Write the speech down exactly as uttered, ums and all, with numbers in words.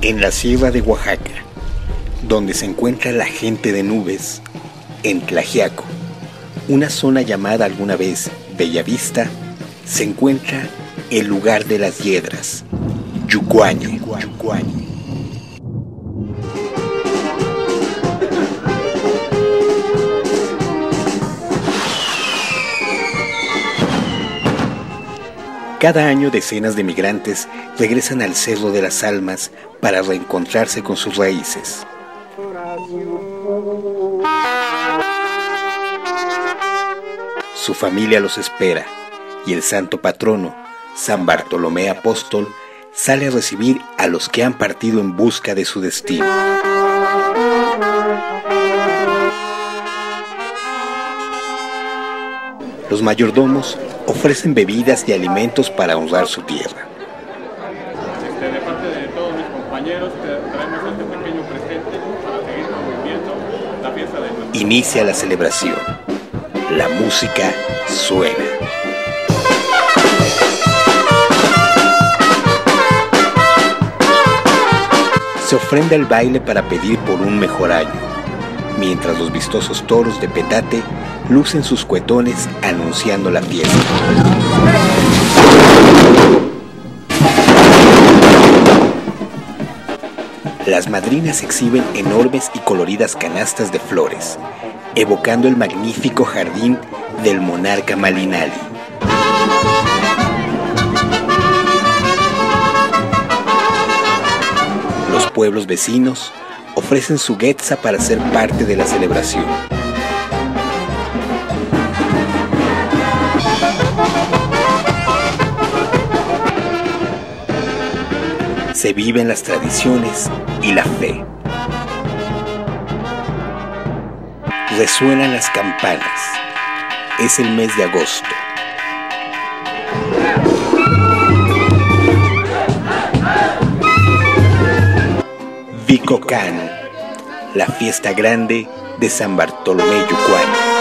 En la sierra de Oaxaca, donde se encuentra la gente de nubes, en Tlaxiaco, una zona llamada alguna vez Bellavista, se encuentra el lugar de las hiedras, Yucuañe. Yucuañe. Cada año decenas de migrantes regresan al Cerro de las Almas para reencontrarse con sus raíces. Su familia los espera y el santo patrono, San Bartolomé Apóstol, sale a recibir a los que han partido en busca de su destino. Los mayordomos ofrecen bebidas y alimentos para honrar su tierra. Este, de parte de todos mis compañeros, traemos este pequeño presente para seguir promoviendo la fiesta de nuestro... Inicia la celebración. La música suena. Se ofrenda el baile para pedir por un mejor año, mientras los vistosos toros de petate lucen sus cuetones anunciando la fiesta. Las madrinas exhiben enormes y coloridas canastas de flores, evocando el magnífico jardín del monarca Malinali. Los pueblos vecinos ofrecen su guetza para ser parte de la celebración. Se viven las tradiciones y la fe. Resuenan las campanas. Es el mes de agosto. Vicocán, la fiesta grande de San Bartolomé Yucuañe.